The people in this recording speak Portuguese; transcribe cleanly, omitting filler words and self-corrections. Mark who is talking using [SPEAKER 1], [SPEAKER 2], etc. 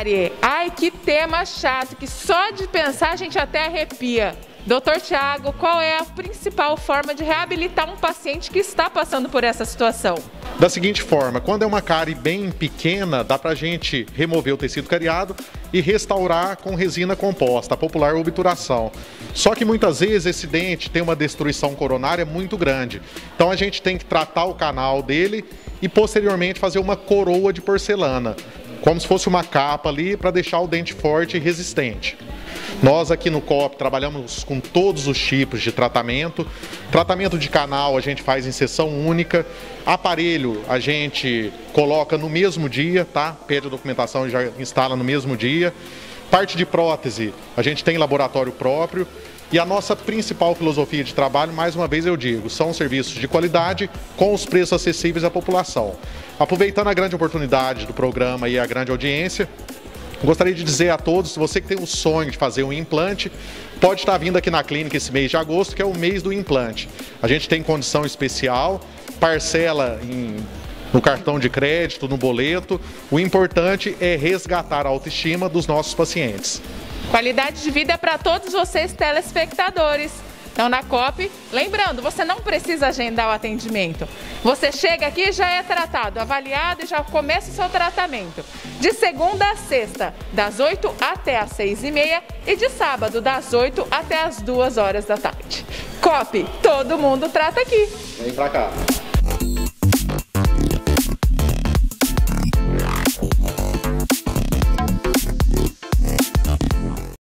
[SPEAKER 1] cárie. Ai, que tema chato, que só de pensar a gente até arrepia. Doutor Tiago, qual é a principal forma de reabilitar um paciente que está passando por essa situação?
[SPEAKER 2] Da seguinte forma, quando é uma cárie bem pequena, dá pra gente remover o tecido cariado e restaurar com resina composta, a popular obturação. Só que muitas vezes esse dente tem uma destruição coronária muito grande. Então a gente tem que tratar o canal dele e posteriormente fazer uma coroa de porcelana, como se fosse uma capa ali para deixar o dente forte e resistente. Nós aqui no COP trabalhamos com todos os tipos de tratamento. Tratamento de canal a gente faz em sessão única. Aparelho a gente coloca no mesmo dia, tá? Pede a documentação e já instala no mesmo dia. Parte de prótese a gente tem laboratório próprio. E a nossa principal filosofia de trabalho, mais uma vez eu digo, são serviços de qualidade com os preços acessíveis à população. Aproveitando a grande oportunidade do programa e a grande audiência, gostaria de dizer a todos, se você que tem o sonho de fazer um implante, pode estar vindo aqui na clínica esse mês de agosto, que é o mês do implante. A gente tem condição especial, parcela no cartão de crédito, no boleto. O importante é resgatar a autoestima dos nossos pacientes.
[SPEAKER 1] Qualidade de vida é para todos vocês, telespectadores. Então, na COP, lembrando, você não precisa agendar o atendimento. Você chega aqui e já é tratado, avaliado e já começa o seu tratamento. De segunda a sexta, das 8 até as 6h30 e de sábado, das 8 até as 2 horas da tarde. COP, todo mundo trata aqui.
[SPEAKER 2] Vem pra cá.